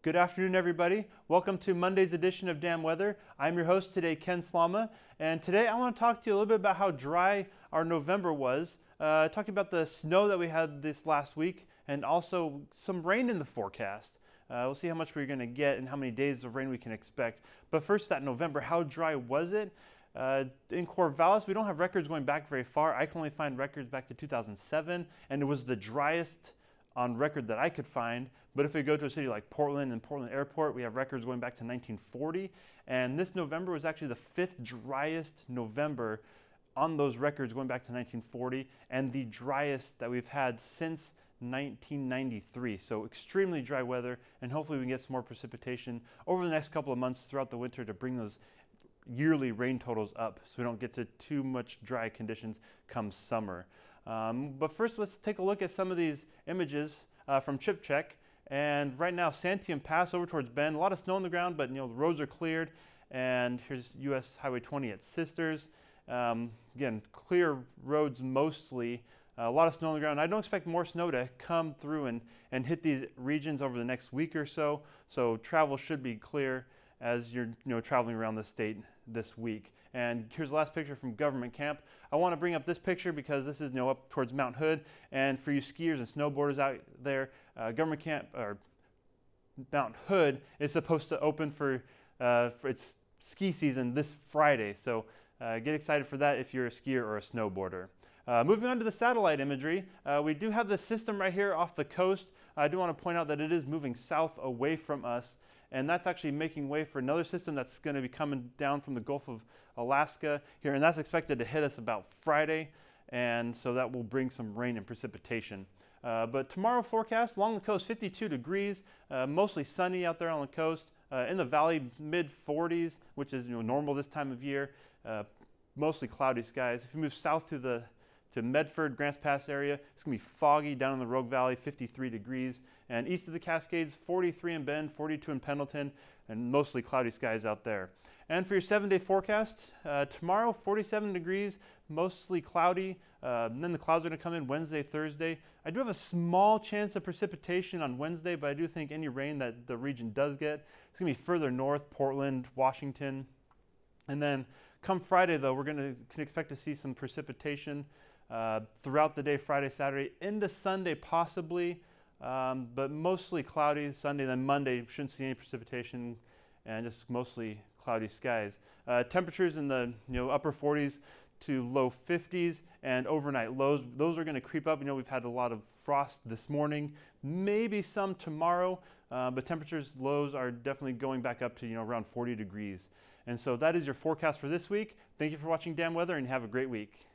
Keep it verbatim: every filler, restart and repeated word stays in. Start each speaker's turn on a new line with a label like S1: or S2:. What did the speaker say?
S1: Good afternoon, everybody. Welcome to Monday's edition of Damn Weather. I'm your host today, Ken Slama, and today I want to talk to you a little bit about how dry our November was, uh, talking about the snow that we had this last week, and also some rain in the forecast. Uh, we'll see how much we're going to get and how many days of rain we can expect. But first, that November, how dry was it? Uh, in Corvallis, we don't have records going back very far. I can only find records back to two thousand seven, and it was the driest on record that I could find. But if we go to a city like Portland and Portland Airport, we have records going back to nineteen forty, and this November was actually the fifth driest November on those records going back to nineteen forty, and the driest that we've had since nineteen ninety-three. So extremely dry weather, and hopefully we can get some more precipitation over the next couple of months throughout the winter to bring those yearly rain totals up so we don't get to too much dry conditions come summer. Um, but first, let's take a look at some of these images uh, from Chip Check. And right now, Santiam Pass over towards Bend, a lot of snow on the ground, but you know the roads are cleared. And here's U S Highway twenty at Sisters. Um, again, clear roads mostly. Uh, a lot of snow on the ground. I don't expect more snow to come through and, and hit these regions over the next week or so. So travel should be clear as you're you know, traveling around the state this week. And here's the last picture from Government Camp. I want to bring up this picture because this is you know, up towards Mount Hood. And for you skiers and snowboarders out there, uh, Government Camp, or Mount Hood, is supposed to open for, uh, for its ski season this Friday. So uh, get excited for that if you're a skier or a snowboarder. Uh, moving on to the satellite imagery, uh, we do have this system right here off the coast. I do want to point out that it is moving south away from us, and that's actually making way for another system that's going to be coming down from the Gulf of Alaska here, and that's expected to hit us about Friday, and so that will bring some rain and precipitation. Uh, but tomorrow forecast, along the coast, fifty-two degrees, uh, mostly sunny out there on the coast. Uh, in the valley, mid forties, which is you know, normal this time of year, uh, mostly cloudy skies. If you move south to the to Medford, Grants Pass area, it's going to be foggy down in the Rogue Valley, fifty-three degrees. And east of the Cascades, forty-three in Bend, forty-two in Pendleton, and mostly cloudy skies out there. And for your seven-day forecast, uh, tomorrow, forty-seven degrees, mostly cloudy. Uh, and then the clouds are going to come in Wednesday, Thursday. I do have a small chance of precipitation on Wednesday, but I do think any rain that the region does get, it's going to be further north, Portland, Washington. And then come Friday, though, we're going to can expect to see some precipitation Uh, throughout the day, Friday, Saturday, into Sunday possibly, um, but mostly cloudy Sunday. Then Monday, shouldn't see any precipitation and just mostly cloudy skies. Uh, temperatures in the you know upper forties to low fifties, and overnight lows, those are going to creep up. You know, we've had a lot of frost this morning, maybe some tomorrow, uh, but temperatures lows are definitely going back up to you know around forty degrees. And so that is your forecast for this week. Thank you for watching Damn Weather, and have a great week.